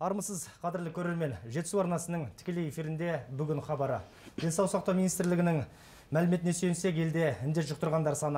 Армысыз, қадірлі көрермен, Жетісу арнасының тікелей эфирінде бүгін хабары. Денсаулық сақтау министрлігінің мәліметіне сүйенсек, елде індет жұқтырғандар саны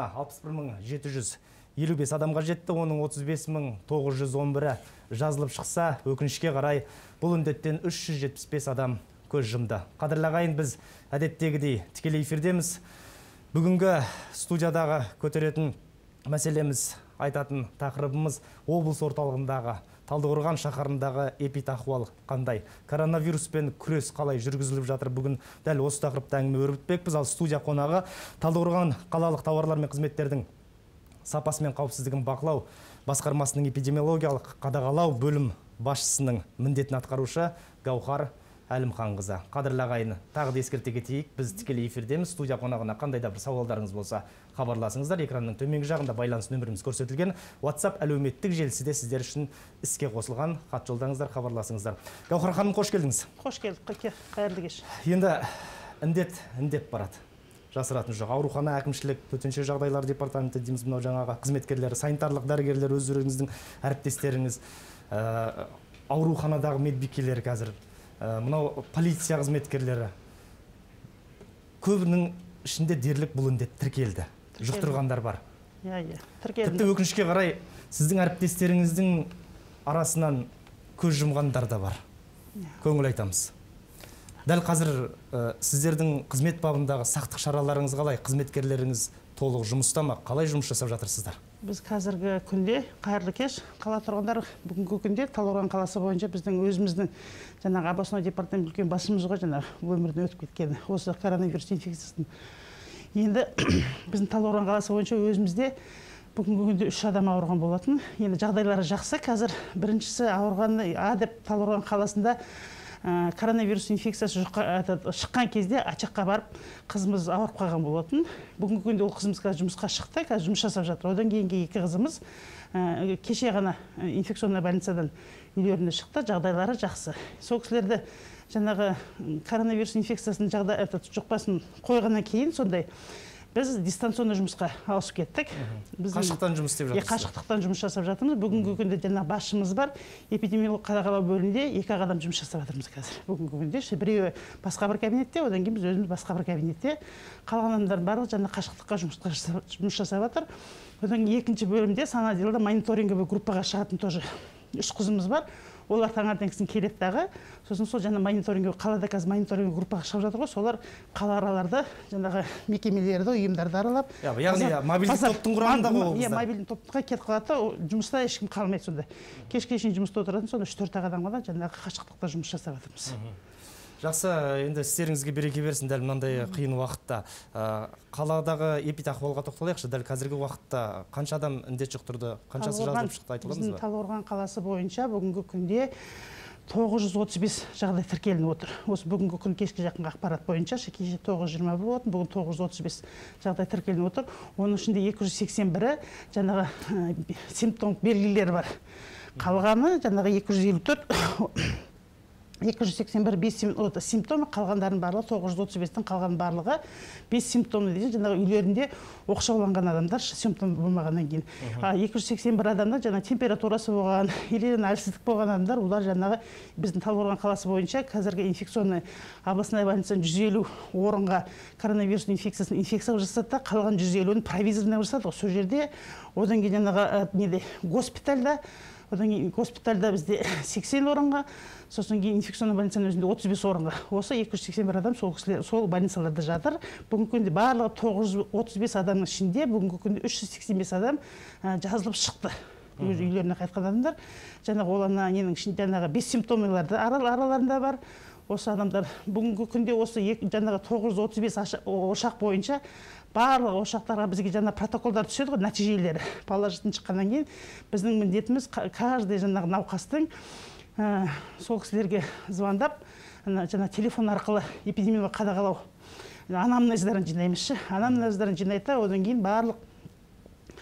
61.755 адамға жетті, оның 35.911-і жазылып шықса, өкінішке қарай бұл індеттен 375 адам көз жұмды. Қадірлі ағайын, біз әдеттегідей тікелей эфирдеміз. Бүгінгі студиядағы көтеретін мәселеміз, айтатын тақырыбымыз облыс орталығындағы Талдықорған шаһарындағы эпидахуал қандай? Коронавируспен күрес қалай жүргізіліп жатыр? Бүгін дәл осы тақырыпта әңгіме өрбітпекпіз. Ал студия қонағы Талдықорған қалалық тауарлар мен қызметтердің сапасы мен қауіпсіздігін бақылау басқармасының эпидемиологиялық қадағалау бөлім басшысының міндетін атқарушы Гаухар Әлімханқызы. Қадірлі ағайын, тағы да ескерте кетейік, біз тікелей эфирдеміз. Студия қонағына қандай да бір сауалдарыңыз болса, хабарласыңыздар. Экранның төменгі жағында байланыс нөміріміз көрсетілген. WhatsApp әлеуметтік желісі де сіздер үшін іске қосылған. Хат жолдаңыздар, хабарласыңыздар. Гаухар ханым, қош келдіңіз. Қош келдік, қайырлы кеш. Енді індет барады. Жасыратын жоқ. Аурухана әкімшілік, төтенше жағдайлар департаменті дейміз, мынау жаңағы қызметкерлері, санитарлық дәрігерлер, өздеріңіздің әріптестеріңіз, ауруханадағы медбикелер қазір, мынау полиция қызметкерлері, көбінің ішінде дерлік бұл індет тіркелді. Жұқтырғандар бар. Тіркелді. Тіпті өкінішке қарай сіздің әріптестеріңіздің арасынан көз жұмғандар да бар. Көңіл айтамыз. Дәл қазір сіздердің қызмет бабындағы сақтық шараларыңыз қалай? Қызметкерлеріңіз толық жұмыста ма? Қалай жұмыс жасап жатырсыздар? Біз қазіргі күнде, қайырлы кеш, қала тұрғындар бүгінгі күнде Талдықорған қаласы бойынша біздің өзіміздің жаңағы областной департамент үлкен басшымызға жаңағы өмірден өтіп кеткен осы коронавирус инфекциясын. Енді біздің Талдықорған қаласы бойынша өзімізде бүгінгі күнде 3 адам ауырған болатын. Енді жағдайлары жақсы. Қазір біріншісі ауырған деп Талдықорған қаласында коронавирус инфекциясы шыққан кезде ачаққа барып қызымыз ауырып қалған болатын. Бүгінгі күнде ол қызымыз жұмысқа шықты, қазір жұмыс жасап жатыр. Одан кейінгі 2 қызымыз кеше ғана инфекционный больницадан үйлеріне шықты, жағдайлары жақсы. Сол кісілерді жаңағы коронавирус инфекциясының жұқпасын қойғаннан кейін сондай біз дистанционный жұмысқа ауысып кеттік. Қашықтан жұмыс істеп жатырсыз? Қашықтықтан жұмыс жасап жатырмыз. Бүгінгі күнде жаңағы басшымыз бар. Эпидемиологиялық қадағалау бөлімінде 2 адам жұмыс жасап жатырмыз қазір. Бүгінгі күнде біреуі басқа бір кабинетте, одан кейін біз өзіміз басқа бір кабинетте. Қалған адамдар барлығы жаңағы қашықтыққа жұмыс жасап жатыр. Одан кейін екінші бөлімде санаделда мониторинговый группаға шығатын тоже 3 қызымыз бар. Олар таңертеңгісін келеді дағы. Сосын сол жаңа мониторинг, қалада қазір мониторинг группаға шығып жатыр ғой, солар қала араларды, жаңағы мекемелерді, ұйымдарды аралап. Яғни мобильдік топтың құрамында ғой. Иә, мобильдік топқа кетіп қалады, жұмыста ешкім қалмайды сонда. Кешке шейін жұмыста отыратын, сонда 3-4 адам ғана жаңағы қашықтықта жұмыс жасап жатырмыз. Жақсы, енді істеріңізге береке берсін. Дәл мынандай қиын уақытта қаладағы эпидахуалға тоқталайықшы. Дәл қазіргі уақытта қанша адам індет жұқтырды, қаншасы жазылып шықты, айтып аламыз ба? Біздің Талдықорған қаласы бойынша бүгінгі күнде 935 жағдай тіркелініп отыр. Осы бүгінгі күн кешке жақын ақпарат бойынша кеше 920 болатын, бүгін 935 жағдай тіркелініп отыр. Оның ішінде 281-і жаңағы симптом белгілері бар. Қалғаны жаңағы 281 симптомы, қалғандардың барлығы 935-тің қалған барлығы 5 симптомы дейді, жаңағы үйлерінде оқшауланған адамдар симптом болмағаннан кейін. 281 адамда жаңағы температурасы болған, или әлсіздік болған адамдар, олар жаңағы біздің Талдықорған қаласы бойынша қазіргі инфекционный областной больницаның 150 орынға коронавирус инфекциясын инфекция жасады, қалған 150-ін провизорына жасады. Сол жерде одан кейін жаңағы госпитальда, одан кейін госпитальда бізде 80 орынға, сосын кейін инфекционный больницаның өзінде 35 орынға. Осы 281 адам сол больницаларда жатыр. Бүгінгі күнде барлығы 935 адамның ішінде бүгінгі күнде 385 адам жазылып шықты. Өз үйлеріне қайтқан адамдар. Жаңағы оларына ненің ішінде жаңағы 5 симптомыларды араларында бар. Осы адамдар бүгінгі күнде осы жаңағы 935 ошақ бойынша барлық ошақтарға бізге жаңа протоколдар түседі ғой, нәтижелері. Положительный шыққаннан кейін біздің міндетіміз каждый жаңағы науқастың сол кісілерге звондап, жаңа телефон арқылы эпидемиологиялық қадағалау анамнездарын жинаймызшы. Анамнездарын жинайта, одан кейін барлық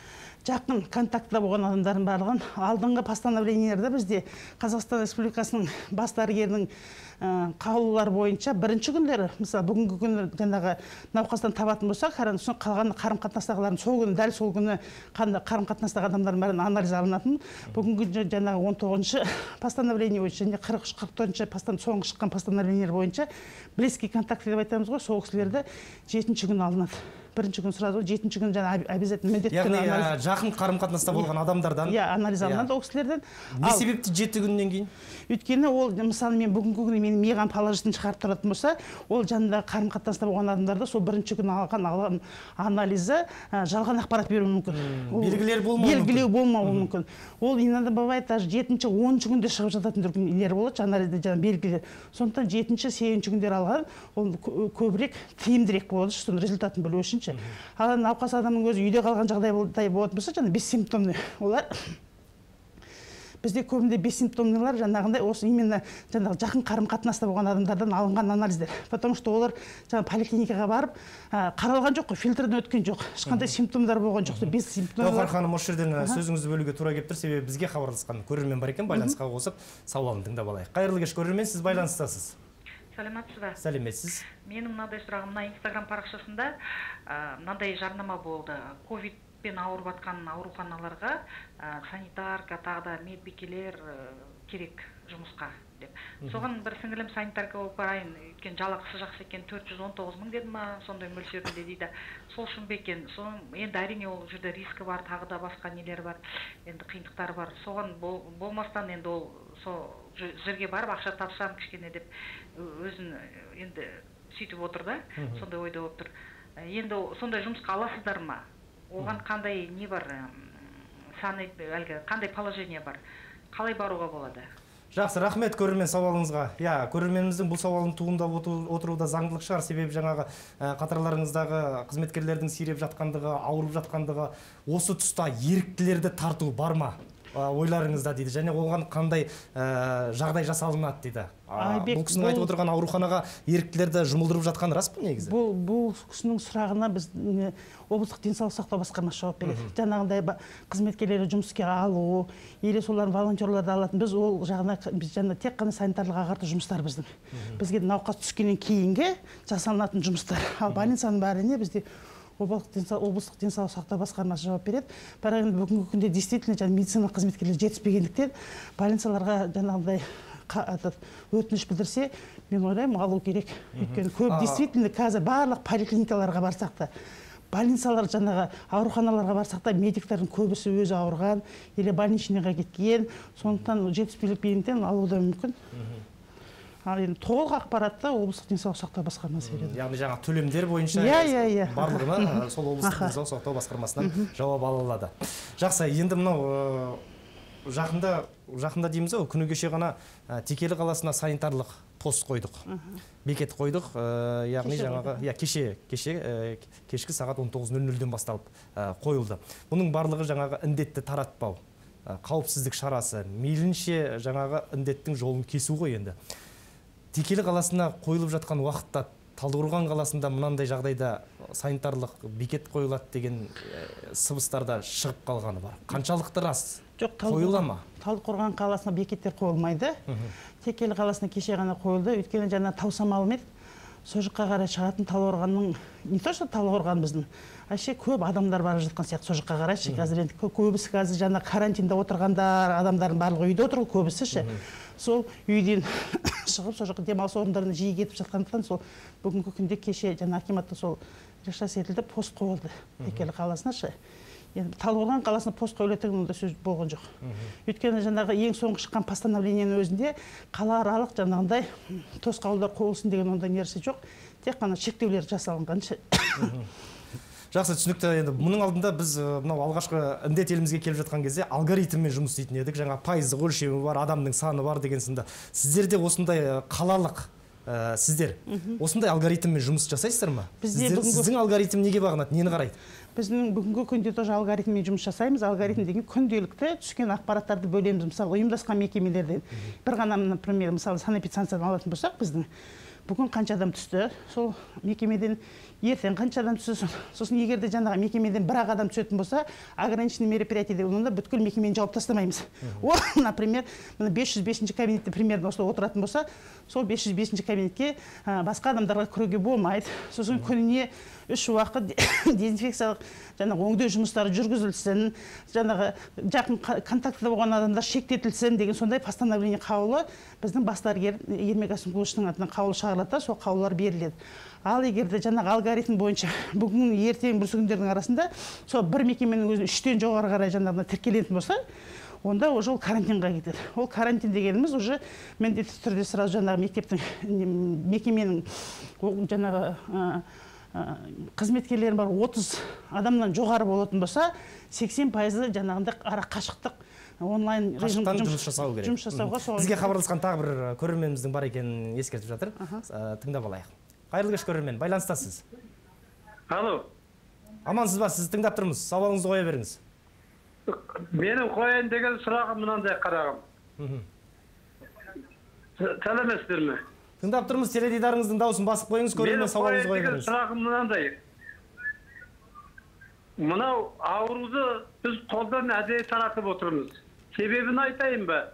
жақын контактта болған адамдардың барлығын алдыңғы постановлениелерде бізде Қазақстан Республикасының бас дәрігерінің қаулылары бойынша бірінші күндері, мысалы бүгінгі күні жаңағы науқастан табатын болсақ, қалған қарым-қатынастағылардың сол күні, дәл сол күні қарым-қатынастағы адамдардың бәрін анализ алынатын. Бүгінгі жаңағы 19-шы постановление бойынша және 43-44-ші соңғы шыққан постановлениелер бойынша близкий контакт деп айтамыз ғой, сол кісілерді 7-ші күні алынады. Бірінші күн сразу, 7-ші күн жаңа обязательно міндетті түрде анализ. Яғни жақын қарым-қатынаста болған адамдардан анализ алынады ол кісілерден. Не себепті 7 күннен кейін? Өйткені ол, мысалы, мен бүгінгі күні менің миған положительный шығарып тұратын болса, ол жанында қарым-қатынаста болған адамдарда сол бірінші күн алған анализі жалған ақпарат беруі мүмкін. Белгілеу болмауы мүмкін. Ол иногда бывает даже 7-ші, 10-ші күнде шығып жататын нелер болады, анализде жаңа белгілер. Сондықтан 7-ші, 8-ші күндер алған, ол көбірек тиімдірек болады, соның результатын білу үшін. Ал науқас адамның өзі үйде қалған жағдай болатын болса, жаңа бессимптомный олар. Бізде көбінде бессимптомныйлар жаңағындай осы именно жаңағы жақын қарым-қатынаста болған адамдардан алынған анализдер. Потому что олар жаңа поликлиникаға барып қаралған жоқ қой, фильтрден өткен жоқ. Ешқандай симптомдар болған жоқ. Гауһар ханым, осы жерден сөзіңізді бөлуге тура келіп тұр, себебі бізге хабарласқан көрермен бар екен, байланысқа қосып сауалын тыңдап алайық. Қайырлы кеш көрермен, сіз байланыстасыз. Саламатсыз ба? Сәлеметсіз. Менің мынадай сұрағым, мына Инстаграм парақшасында мынадай жарнама болды. Ковидпен ауырып жатқан ауруханаларға санитарка, тағы да медбикелер керек жұмысқа деп. Соған бір сіңілім санитарка болып барайын, өйткені жалақысы жақсы екен, 419 мың деді ма, сондай мөлшерінде дейді. Сол үшін бе екен. Енді әрине ол жерде рискі бар, тағы да басқа нелер бар, енді қиындықтары бар. Соған болмастан енді ол сол жерге барып ақша тапсам кішкене деп өзін енді сөйтіп отыр да, сондай ойда болып тұр. Енді сондай жұмысқа аласыздар ма? Оған қандай не бар, қандай положение бар? Қалай баруға болады? Жақсы, рахмет көрермен сауалыңызға. Көрерменіміздің бұл сауалын туындап отыруда заңдылық шығар, себебі жаңағы қатарларыңыздағы қызметкерлердің сиреп жатқандығы, ауырып жатқандығы, осы тұста еріктілерді тарту бар ма? Ойларыңызда дейді, және оған қандай жағдай жасалынады дейді. Бұл кісінің айтып отырған ауруханаға еріктілерді жұмылдырып жатқан рас па негізі? Бұл кісінің сұрағына біз облыстық денсаулық сақтау басқармасы жауап береді. Жаңағындай қызметкерлерді жұмысқа алу, или солардың волонтерларды алатын, біз ол жағына тек қана санитарлық ағарту жұмыстар біздің. Бізге науқас түскеннен кейінгі жасалынатын жұмыстар. Ал больницаның бәріне бізде облыстық денсаулық сақтау басқармасы жауап береді. Бірақ енді бүгінгі күнде действительно медицина қызметкерлері жетіспегендіктен больницаларға жаңағыдай өтініш білдірсе, мен ойлаймын алу керек. Өйткені көп действительно қазір барлық поликлиникаларға барсақ та, больницалар жаңағы ауруханаларға барсақ та медиктердің көбісі өзі ауырған, или больничныйға кеткен, сондықтан жетіспегендіктен алуы да мүмкін. Ал енді толық ақпаратты облыстық денсаулық сақтау басқармасы береді. Яғни жаңа төлемдер бойынша барлығына сол облыстық денсаулық сақтау басқармасынан жауап ала алады. Жақсы, енді мынау жақында дейміз ау, күні кеше ғана Текелі қаласына санитарлық пост қойдық. Бекет қойдық, яғни жаңағы кешкі сағат 19:00-ден басталып қойылды. Бұның барлығы жаңағы індетті таратпау, қауіпсіздік шарасы, мейлінше жаңағы індеттің жолын кесу ғой енді. Текелі қаласына қойылып жатқан уақытта Талдықорған қаласында мынандай жағдайда санитарлық бекет қойылады деген сыбыстарда шығып қалғаны бар. Қаншалықты рас? Жоқ, қойыла ма? Талдықорған қаласына бекеттер қойылмайды. Текелі қаласына кеше ғана қойылды. Өйткені жаңа Таусамал мен сол жаққа қарай шығатын Талдықорғанның, не то что Талдықорған біздің, әше көп адамдар бара жатқан сияқты сол жаққа қарай. Қазір енді көбісі қазір жаңа карантинда отырғандар, адамдардың барлығы үйде отыр, көбісі ше. Сол үйден шығып, сол жаққа демалыс орындарына жиі кетіп жатқандықтан, сол бүгінгі күнде кеше жаңа акиматта сол решение етілді, пост қойылды Текелі қаласына ше. Енді Талдықорған қаласына пост қойылады деген сөз болған жоқ. Өйткені жаңағы ең соңғы шыққан постановлениенің өзінде қалааралық жаңағындай тосқауылдар қойылсын деген ондай нәрсе жоқ. Тек қана шектеулер жасалынған. Жақсы, түсінікті. Енді мұның алдында біз мынау алғашқы індет елімізге келіп жатқан кезде алгоритммен жұмыс істейтін едік. Жаңа пайыздық өлшемі бар, адамның саны бар деген сынды. Сіздерде осындай қалалық сіздер осындай алгоритммен жұмыс жасайсыздар ма? Сіздің алгоритм неге бағынады, нені қарайды? Біздің бүгінгі күнде тоже алгоритммен жұмыс жасаймыз. Алгоритм деген күнделікті түскен ақпараттарды бөлеміз. Мысалы, ұйымдасқан мекемелерден бір ғана, например, мысалы санэпидстанциядан алатын болсақ, біздің бүгін қанша адам түсті, сол мекемеден ертең қанша адам түсесін. Сосын егер де жаңағы мекемеден бір-ақ адам түсетін болса, ограниченный мероприятие деп онда бүткіл мекемені жауып тастамаймыз. Ол, например, 505-ші кабинетте примерно осылай отыратын болса, сол 505-ші кабинетке басқа адамдарға кіруге болмайды. Сосын күніне 3 уақыт дезинфекциялық жаңағы өңдеу жұмыстары жүргізілсін, жаңағы жақын контактіде болған адамдар шектетілсін деген сондай постановление қаулы біздің бас дәрігер Ермек Асымқұловичтің атынан қаулы шығарылады, сол қаулылар беріледі. Ал егер де жаңағы алгоритм бойынша бүгін ертең бүрсі күндердің арасында сол бір мекеменің өзін 3-тен жоғары қарай жаңағы тіркелетін болса, онда уже ол карантинға кетеді. Ол карантин дегеніміз уже міндетті түрде сразу жаңағы мектептің мекеменің жаңағы қызметкерлері бар 30 адамнан жоғары болатын болса, 80% жаңағындай ара қашықтық онлайн режимде жұмыс жасауға. Бізге хабарласқан тағы бір көрерменіміздің бар екенін ескертіп жатыр. Тыңдап алайық. Қайырлы кеш көрермен, байланыстасыз. Алло. Амансыз ба, сіз тыңдап тұрмыз. Сауалыңызды қоя беріңіз. Менің қояйын деген сұрағым мынандай қарағым. Сәлеметсіздер ме? Тыңдап тұрмыз, теледидарыңыздың дауысын басып қойыңыз, көрермен сауалыңызды қоя беріңіз. Сұрағым мынандай. Мынау ауруды біз қолдан әдейі таратып отырмыз. Себебін айтайын ба?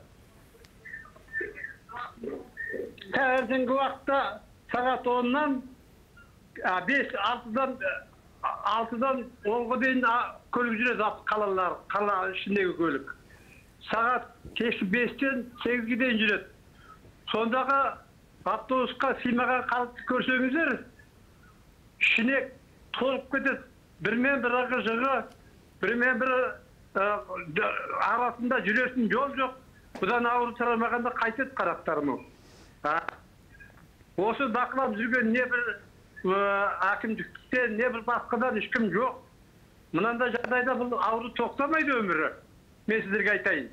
Таңертеңгі уақытта сағат 10-нан 6-дан 10-ға дейін көлік жүреді, қалалар, қала ішіндегі көлік. Сағат кешкі 5-тен 8-ге дейін жүреді. Сондағы автобусқа сыймаған қалыпты көрсеңіздер, ішіне толып кетеді. Бірмен бірі жығы, бірмен бірі арасында жүретін жол жоқ. Бұдан ауырып сұрамағанда қайтеді қарақтарым. Осы бақылап жүрген не бір әкімдіктен, не бір басқадан ешкім жоқ. Мынандай жағдайда бұл ауру тоқтамайды өмірі. Мен сіздерге айтайын.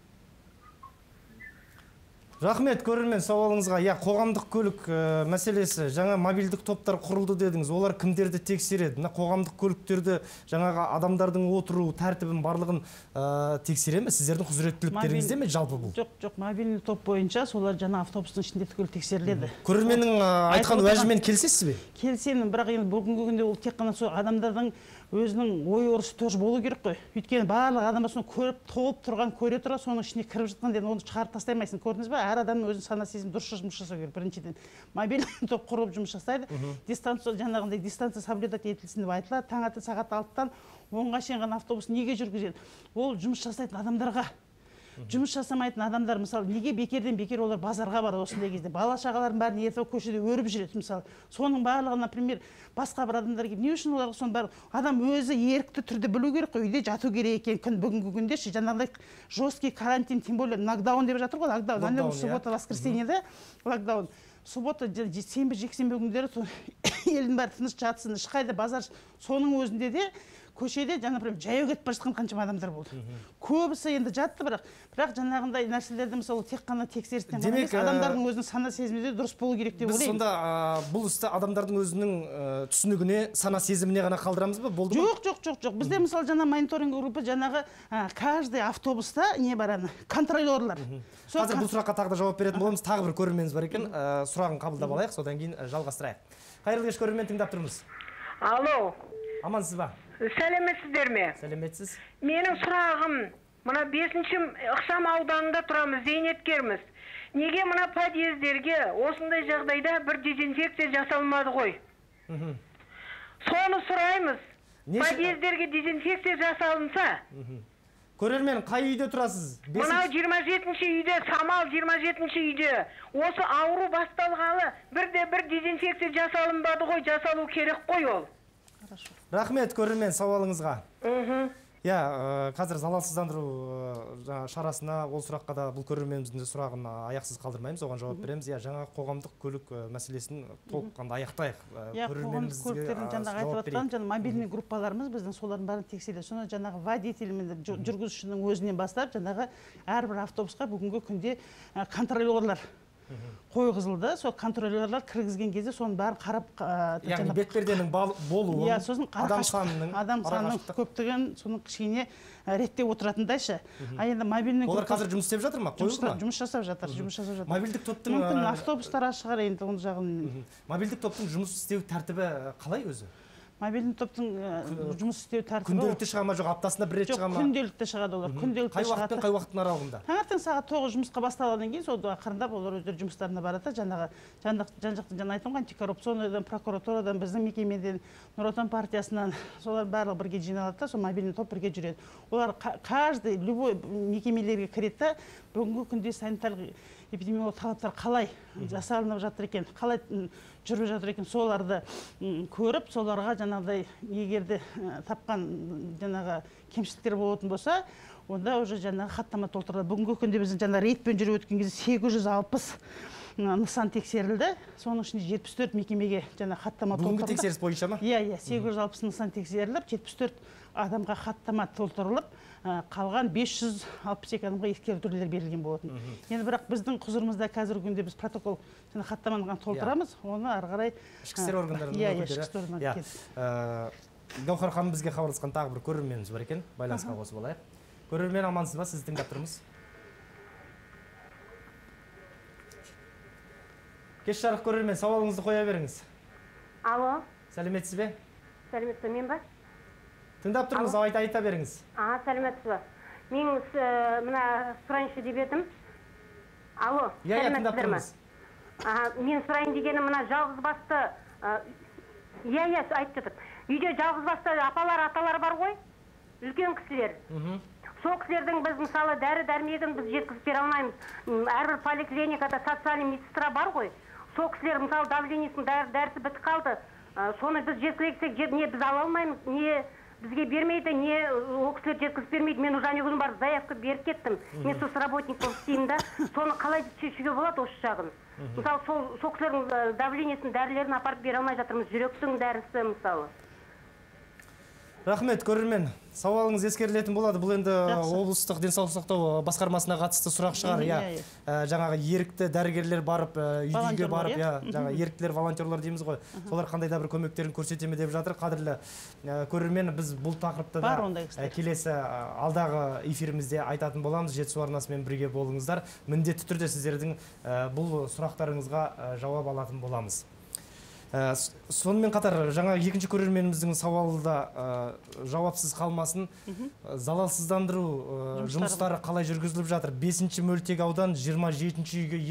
Рахмет көрермен сауалыңызға. Қоғамдық көлік мәселесі, жаңа мобильдік топтар құрылды дедіңіз. Олар кімдерді тексереді? Қоғамдық көліктерді жаңағы адамдардың отыру тәртібін барлығын тексере ме? Сіздердің құзыреттіліктеріңізде ме жалпы бұл? Жоқ, мобильный топ бойынша солар жаңа автобустың ішінде түгел тексеріледі. Көрерменнің айтқан уәжімен келісесіз бе? Келісемін, бірақ енді бүгінгі күнде ол тек қана сол адамдардың өзінің ой өрісі тоже болу керек қой. Өйткені барлық адамдар соны көріп, толып тұрған, көре тұра, соның ішіне кіріп жатқан деді, оны шығарып тастаймайсың. Көрдіңіз бе? Әр адамның өзінің сана сезім дұрыс жұмыс жасау керек. Біріншіден мобильный топ құрылып жұмыс жасайды. Дистанция жаңағындай дистанция соблюдать етілсін деп айтылады. Таңертең сағат 6-тан 10-ға шейін ғана автобус неге жүргізеді? Ол жұмыс жасайтын адамдарға. Жұмыс жасамайтын адамдар, мысалы, неге бекерден бекер олар базарға барады осындай кезде? Бала шағалардың бәрін ертең көшеде өріп жүреді, мысалы. Соның барлығы, например, басқа бір адамдар келіп, не үшін оларға соның барлығы? Адам өзі ерікті түрде білу керек қой, үйде жату керек екен. Бүгінгі күнде жаңағыдай жесткий карантин, тем более нокдаун деп жатыр ғой, нокдаун. Суббота, воскресеньеде локдаун. Суббота, сенбі, жексенбі күндері елдің бәрі тыныш жатсын, ешқайда базар, соның өзінде де көшеде например жаяу кетіп бара жатқан қаншама адамдар болды. Көбісі енді жатты, бірақ жаңағындай нәрселерді мысалы тек қана тексерістен ғана емес, адамдардың өзінің сана сезімінде дұрыс болу керек деп ойлаймын. Біз сонда бұл істі адамдардың өзінің түсінігіне, сана сезіміне ғана қалдырамыз ба? Болды ма? Жоқ. Бізде мысалы жаңа мониторинг группа жаңағы каждый автобуста не бар ана контролерлар. Қазір бұл сұраққа тағы да жауап беретін боламыз. Тағы бір көрерменіміз бар екен. Сұрағын қабылдап алайық, содан кейін жалғастырайық. Қайырлы кеш көрермен, тыңдап тұрмыз. Алло. Амансыз ба? Сәлеметсіздер ме? Сәлеметсіз. Менің сұрағым, мына 5-ші ықшам ауданында тұрамыз, зейнеткерміз. Неге мына подъездерге осындай жағдайда бір дезинфекция жасалмады ғой? Соны сұраймыз. Подъездерге дезинфекция жасалынса. Көрермен, қай үйде тұрасыз? Мынау 27-ші үйде, Самал 27-ші үйде. Осы ауру басталғалы бір дезинфекция жасалынбады ғой, жасалу керек қой ол. Рахмет көрермен сауалыңызға. Қазір залалсыздандыру шарасына ол сұраққа да бұл көрерменіміздің сұрағын аяқсыз қалдырмаймыз, оған жауап береміз. Жаңа қоғамдық көлік мәселесін толыққанды аяқтайық. Қоғамдық көліктердің жаңағы айтып жатқан мобильный группаларымыз біздің солардың бәрін тексереді. Соны жаңағы водитель мен жүргізушінің өзінен бастап жаңағы әрбір автобусқа бүгінгі күнде контролерлар қойғызылды. Сол контролерлер кіргізген кезде соның бәрін қарап, яғни бетперденің болуы, сосын адам санының көптігін, соның кішкене реттеп отыратындайшы. Енді мобильный олар қазір жұмыс істеп жатыр ма? Жұмыс жасап жатыр. Мобильдік топтың мүмкін автобустар шығар енді ол жағын. Мобильдік топтың жұмыс істеу тәртібі қалай өзі? Мобильный топтың жұмыс істеу тәртібі күнделікті шыға ма, жоқ аптасында бір рет шыға ма? Күнделікті шығады олар. Қай уақыт пен қай уақыттың аралығында? Таңертең сағат 9 жұмысқа басталғаннан кейін сол ақырындап олар өздері жұмыстарына барады. Жаңағы жан-жақтан жаңа айттым ғой, антикоррупционныйдан, прокуратурадан, біздің мекемеден, Нұр Отан партиясынан солар барлығы бірге жиналады да, сол мобильный топ бірге жүреді. Олар каждый любой мекемелерге кіреді. Бүгінгі күнде санитарлық эпидемиологиялық талаптар қалай жасалынып жатыр екен, қалай жүріп жатыр екен, соларды көріп, соларға жаңағыдай егерде тапқан жаңағы кемшіліктер болатын болса, онда уже жаңағы хаттама толтырылады. Бүгінгі күнде біздің жаңа рейдпен жүріп өткен кезде 860 нысан тексерілді. Соның ішінде 74 мекемеге жаңа хаттама толтырылды. Бүгінгі тексеріс бойынша ма? Иә, 860 нысан тексеріліп, 74 адамға хаттама толтырылып, қалған 562 адамға ескертулер берілген болатын. Енді бірақ біздің құзырымызда қазіргі күнде біз протокол және хаттаманы толтырамыз, оны ары қарай ішкі істер органдарына өкілдері. Гаухар ханым бізге хабарласқан тағы бір көрерменіміз бар екен, байланысқа қосып алайық. Көрермен, амансыз ба? Сізді тыңдап тұрмыз. Кеш жарық көрермен, сауалыңызды қоя беріңіз. Алло. Сәлеметсіз бе? Сәлеметсіз, мен ба? Тыңдап тұрмыз, айта беріңіз. Сәлеметсіз ба? Мен мына сұрайыншы деп едім. Алло, тыңдап тұрмыз. Мен сұрайын дегенім мына жалғыз басты, айтып жатыр. Үйде жалғыз басты апалар, аталар бар ғой, үлкен кісілер. Сол кісілердің біз мысалы дәрі-дәрмегін біз жеткізіп бере алмаймыз. Әрбір поликлиникада социальный медсестра бар ғой. Сол кісілер мысалы давлениесінің дәрісі бітіп қалды. Соны біз жеткізсек, не біз ала алмаймыз, не бізге бермейді, не ол кісілер жеткізіп бермейді. Мен уже күні барып заявка беріп кеттім. Мен соцработник болып істеймін да. Соны қалай шешуге болады осы жағын? Мысалы сол кісілердің давлениесінің дәрілерін апарып бере алмай жатырмыз. Жүректің дәрісі мысалы. Рахмет, көрермен. Сауалыңыз ескерілетін болады. Бұл енді облыстық денсаулық сақтау басқармасына қатысты сұрақ шығар. Жаңағы ерікті дәрігерлер барып, үйге барып, жаңағы еріктілер, волонтерлар дейміз ғой. Солар қандай да бір көмектерін көрсетеме деп жатыр. Қадірлі көрермен, біз бұл тақырыпта да келесі алдағы эфирімізде айтатын боламыз. Жетісу арнасымен бірге болыңыздар. Міндетті түрде сіздердің бұл сұрақтарыңызға жауап алатын боламыз. Сонымен қатар, жаңа екінші көрерменіміздің сауалы да жауапсыз қалмасын. Залалсыздандыру жұмыстары қалай жүргізіліп жатыр? 5-ші мөлтек аудан 27-ші үйге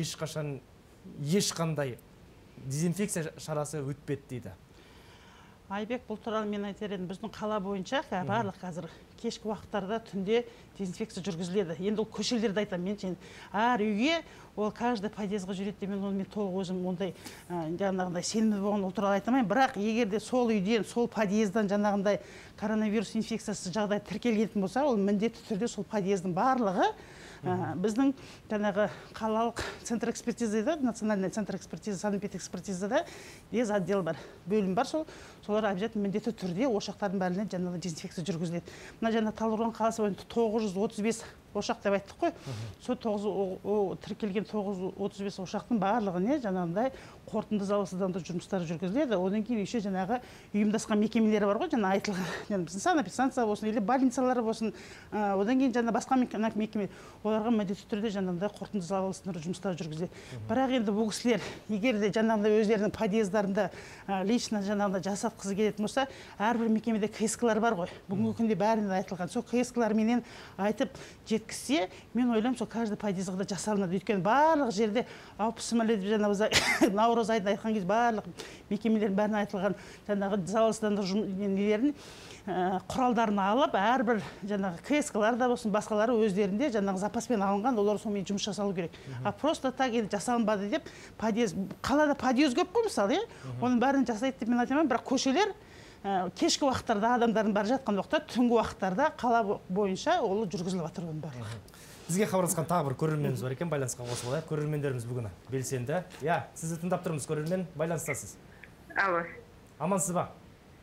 ешқандай дезинфекция шарасы өтпеді дейді. Айбек, бұл туралы мен айтар едім, біздің қала бойынша барлық қазір кешкі уақыттарда түнде дезинфекция жүргізіледі. Енді ол көшелерді айтамын, мен әр үйге ол каждый подъездға жүреді деп мен толық өзім ондай жаңағындай сенімді болған ол туралы айтамайын. Бірақ егер де сол үйден, сол подъезден жаңағындай коронавирус инфекциясы жағдай тіркелген болса, ол міндетті түрде сол подъездің барлығы біздің жаңағы қалалық центр экспертизада, национальный центр экспертизы, санэпид экспертизада без отдел бар, бөлім бар, солар обязательно міндетті түрде ошақтардың бәріне жаңағы дезинфекция жүргізіледі. Мына жаңа Талдықорған қаласы бойынша 935 ошақ деп айттық қой. Сол тіркелген 935 ошақтың барлығына жаңағындай қорытынды залалсыздандыру жұмыстары жүргізіледі. Одан кейін еще жаңағы ұйымдасқан мекемелері бар ғой, жаңа айтылған, біздің санэпидстанция болсын, или больницалары болсын, одан кейін жаңа басқа мекеме, оларға міндетті түрде жаңағындай қорытынды залалсыздандыру жұмыстары жүргізіледі. Бірақ енді бұл кісілер егер де жаңағындай өздерінің подъездарында лично жаңағындай жасатқысы келетін болса, әрбір мекемеде КСК-лар бар ғой. Бүгінгі күнде бәріне айтылған. Сол КСК-ларменен айтып жеткізсе, мен ойлаймын, сол каждый подъездға жасалынады. Өйткені барлық жерде 60 миллион жаңағы наурыз айында айтқан кезде барлық мекемелердің бәріне айтылған жаңағы залалсыздандыру нелерін құралдарын алып, әрбір жаңағы КСК-лар да болсын, басқалары өздерінде жаңағы запаспен алынған, олар сонымен жұмыс жасалу керек. Просто так енді жасалынбады деп, қалада подъезд көп қой мысалы, оның бәрін жасайды деп мен айтамын, бірақ көшелер кешкі уақыттарда адамдардың бәрі жатқан уақытта, түнгі уақыттарда қала бойынша ол жүргізіліп жатыр оның барлығы. Бізге хабарласқан тағы бір көрерменіміз бар екен, байланысқа қосып алайық. Көрермендеріміз бүгін белсенді. Сізді тыңдап тұрмыз, көрермен, байланыстасыз. Алло. Амансыз ба?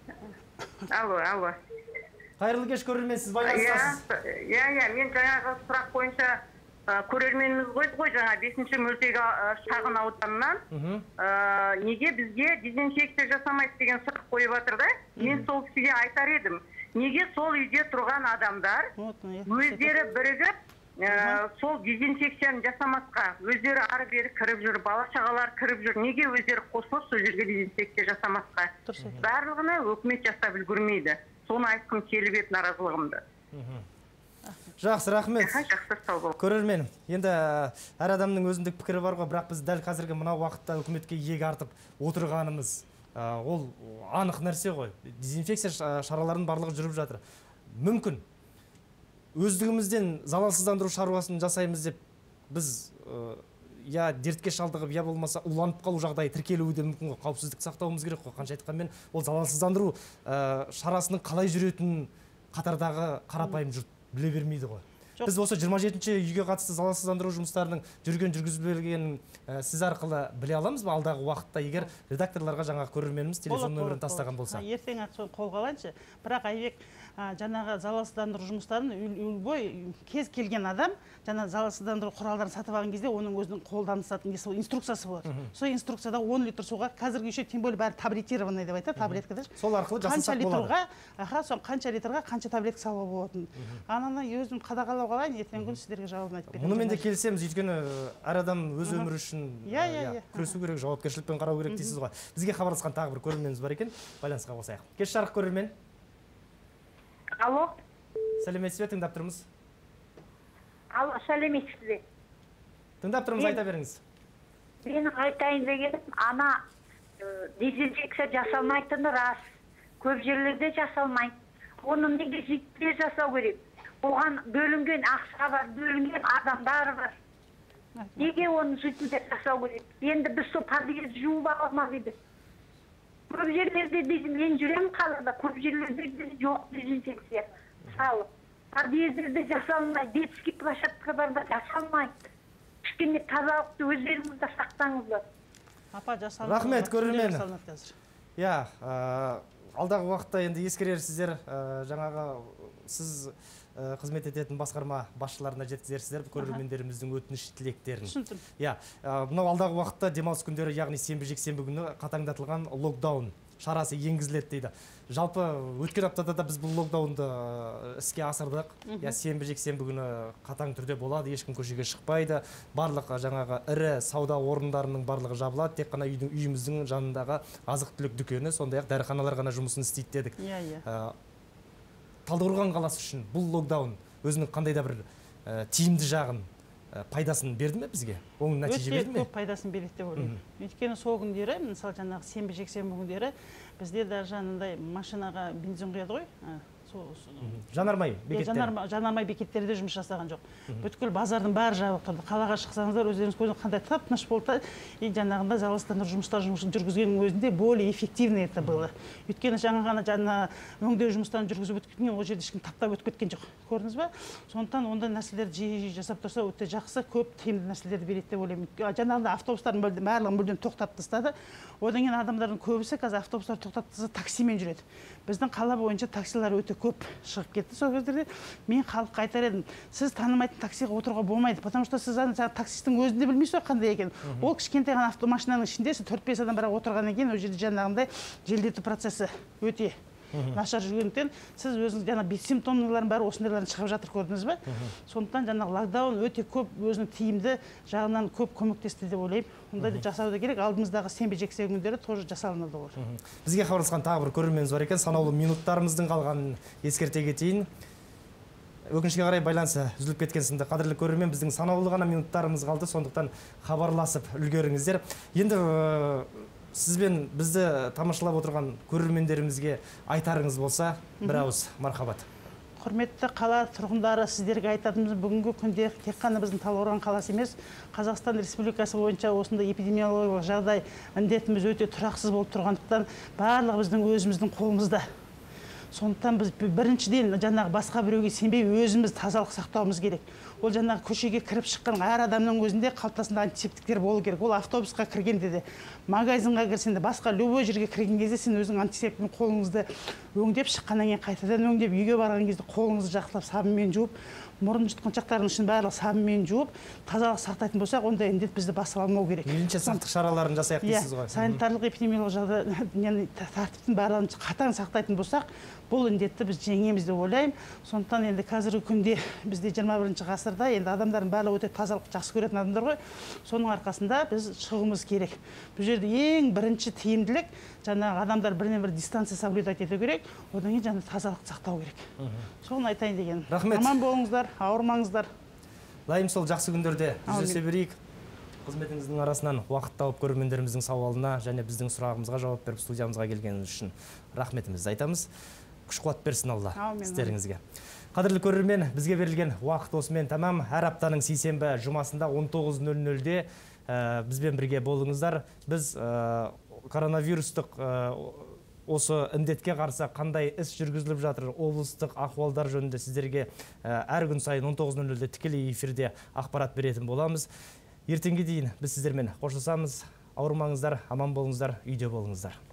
Алло. Қайырлы кеш, көрермен, сіз байланыстасыз. Мен жаңағы сұрақ бойынша көрерменіміз қойды жаңа 5-ші мөлтек шағын ауданынан неге бізге дезинфекция жасамайды деген сұрақ қойып жатыр да. Мен сол кісіге айтар едім. Неге сол үйде тұрған адамдар өздері бірігіп сол дезинфекцияны жасамасқа, өздері ары бері кіріп жүр, бала шағалар кіріп жүр. Неге өздері қосылып сол жерге дезинфекция жасамасқа? Барлығына өкімет жасап үлгермейді. Соны айтқым келіп еді наразылығымды. Жақсы, рахмет. Жақсы, сау бол. Көрермен, енді әр адамның өзіндік пікірі бар ғой, бірақ біз дәл қазіргі мына уақытта үкіметке иек артып отырғанымыз ол анық нәрсе ғой. Дезинфекция шараларының барлығы жүріп жатыр. Мүмкін өздігімізден залалсыздандыру шаруасын жасаймыз деп біз я дертке шалдығып, я болмаса уланып қалу жағдайы тіркелуі де мүмкін ғой. Қауіпсіздік сақтауымыз керек қой. Қанша айтқанмен ол залалсыздандыру шарасының қалай жүретінін қатардағы қарапайым жұрт біле бермейді ғой. Біз осы 27-ші үйге қатысты залалсыздандыру жұмыстарының жүргізілгенін сіз арқылы біле аламыз ба алдағы уақытта, егер редакторларға жаңағы көрерменіміз телефон нөмірін тастаған болса? Ертең қолға алайыншы. Бірақ Айбек жаңағы залалсыздандыру жұмыстарын үлбой кез келген адам жаңа залалсыздандыру құралдарын сатып алған кезде оның өзінің қолданысатын инструкциясы болады. Сол инструкцияда 10 литр суға қазіргі еще тем более бәрі таблетированный деп айтады, таблеткада. Сол арқылы жасасақ болады. Қанша литрға қанша таблетка салуға болатын. Ананы өзім қадағалау қалайын, ертең күн сіздерге жауабын айтып беремін. Мұнымен де келісеміз, өйткені әр адам өз өмірі үшін күресу керек, жауапкершілікпен қарау керек дейсіз ғой. Бізге хабарласқан тағы бір көрерменіміз бар екен, байланысқа қосайық. Кеш жарық көрермен. Алло. Сәлеметсіз бе, тыңдап тұрмыз. Алло, сәлеметсіз бе. Тыңдап тұрмыз, айта беріңіз. Менің айтайын дегенім, ана дезинфекция жасалмайтыны рас. Көп жерлерде жасалмайды. Оны неге життер жасау керек? Оған бөлінген ақша бар, бөлінген адамдар бар. Неге оны життер жасау керек? Енді біз сол подъезд жуып алмақ еді. Көп жерлерде мен жүремін қалада, көп жерлерде жоқ дезинфекция. Мысалы, подъездерде жасалмайды, детский площадкаларда жасалмайды. Кішкене тазалықты өздеріңізді сақтаңыздар. Апа, жасалмайды. Рахмет, көрермен. Алдағы уақытта енді ескерерсіздер, жаңағы сіз қызмет ететін басқарма басшыларына жеткізерсіздер көрермендеріміздің өтініш тілектерін. Түсіндім. Мынау алдағы уақытта демалыс күндері, яғни сенбі жексенбі күні қатаңдатылған локдаун шарасы енгізіледі дейді. Жалпы өткен аптада да біз бұл локдаунды іске асырдық. Сенбі жексенбі күні қатаң түрде болады, ешкім көшеге шықпайды. Барлық жаңағы ірі сауда орындарының барлығы жабылады. Тек қана үйіміздің жанындағы азық-түлік дүкені, сондай-ақ дәріханалар ғана жұмысын істейді дедік. Талдықорған қаласы үшін бұл локдаун өзінің қандай да бір тиімді жағын, пайдасын берді ме бізге? Оң нәтиже берді ме? Өте көп пайдасын береді деп ойлаймын. Өйткені сол күндері, мысалы жаңағы сенбі жексенбі күндері бізде даже жанындай машинаға бензин құяды ғой. Жанармай бекеттері. Жанармай бекеттерде жұмыс жасаған жоқ. Бүткіл базардың бәрі жабық тұрды. Қалаға шықсаңыздар өздеріңіз көрдіңіз қандай тып-тыныш болды. И жаңағында залалсыздандыру жұмыстарын жүргізгеннің өзінде более эффективно это было. Өйткені жаңа өңдеу жұмыстарын жүргізіп өткеннен ол жерде ешкім таптап өтіп кеткен жоқ. Көрдіңіз бе? Сондықтан ондай нәрселерді жиі жасап тұрса өте жақсы, көп тиімді нәрселерді береді деп ойлаймын. Жаңағында автобустардың барлығын мүлдем тоқтатып тастады. Одан кейін адамдардың көбісі қазір автобустар тоқтатып тастаса таксимен жүреді. Біздің қала бойынша таксилар өте көп шығып кетті. Сол кездерде мен халыққа айтар едім, сіз танымайтын таксиға отыруға болмайды, потому что сіз таксистің өзінде білмейсіз қандай екен. Ол кішкентай ғана автомашинаның ішінде 4-5 адам бірақ отырғаннан кейін ол жерде жаңағындай желдету процесі өте нашар жүргендіктен сіз өзіңіз жаңа бессимптомныйлардың бәрі осындайларын шығып жатыр, көрдіңіз бе? Сондықтан жаңағы локдаун өте көп өзінің тиімді жағынан көп көмектесті деп ойлаймын. Ондайды жасау да керек. Алдымыздағы сенбі жексенбі күндері тоже жасалынады олар. Бізге хабарласқан тағы бір көрерменіміз бар екен. Санаулы минуттарымыздың қалғанын ескерте кетейін. Өкінішке қарай байланысы үзіліп кеткен сынды. Қадірлі көрермен, біздің санаулы ғана минуттарымыз қалды, сондықтан хабарласып үлгеріңіздер. Енді сізбен бізді тамашалап отырған көрермендерімізге айтарыңыз болса, бір ауыз мархабат. Құрметті қала тұрғындары, сіздерге айтатынымыз, бүгінгі күнде тек қана біздің Талдықорған қаласы емес, Қазақстан Республикасы бойынша осындай эпидемиологиялық жағдай, індетіміз өте тұрақсыз болып тұрғандықтан, барлығы біздің өзіміздің қолымызда. Сондықтан біз біріншіден жаңағы басқа біреуге сенбей өзіміз тазалық сақтауымыз керек. ол жаңағы көшеге кіріп шыққан әр адамның өзінде қалтасында антисептиктер болу керек. Ол автобусқа кіргенде де, магазинға кірсең де, басқа любой жерге кірген кезде сен өзің антисептикпен қолыңызды өңдеп шыққаннан кейін қайтадан өңдеп, үйге барған кезде қолыңызды жақсылап сабынмен жуып, мұрын жұтқыншақтардың ішін барлығы сабынмен жуып, тазалық сақтайтын болсақ, ондай індет бізді басып алмау керек. Мейлінше сақтық шараларын жасайық дейсіз ғой. Санитарлық эпидемиологиялық тәртіптің барлығын қатаң сақтайтын болсақ, бұл індетті біз жеңеміз деп ойлаймын. Сондықтан енді қазіргі күнде бізде 21 ғасырда енді адамдардың барлығы өте тазалық жақсы көретін адамдар ғой. Соның арқасында біз шығуымыз керек. Бұл жерде ең бірінші тиімділік жаңағы адамдар бірінен-бірі дистанция соблюдать ету керек. Одан кейін жаңағы тазалық сақтау керек. Соны айтайын деген. Рахмет. Аман болыңыздар, ауырмаңыздар. Лайым сол жақсы күндерде жүздесе берейік. Қызметіңіздің арасынан уақыт тауып көрермендеріміздің сауалына және біздің сұрағымызға жауап беріп студиямызға келгеніңіз үшін рахметімізді айтамыз. Күш-қуат берсін Алла істеріңізге. Қадірлі көрермен, бізге берілген уақыт осымен тамам. Әр аптаның сейсенбі жұмасында 19:00-де бізбен бірге болыңыздар. Біз коронавирустық осы індетке қарсы қандай іс жүргізіліп жатыр, облыстық ахуалдар жөнінде сіздерге әр күн сайын 19:00-де тікелей эфирде ақпарат беретін боламыз. Ертеңге дейін біз сіздермен қоштасамыз. Ауырмаңыздар, аман болыңыздар, үйде болыңыздар.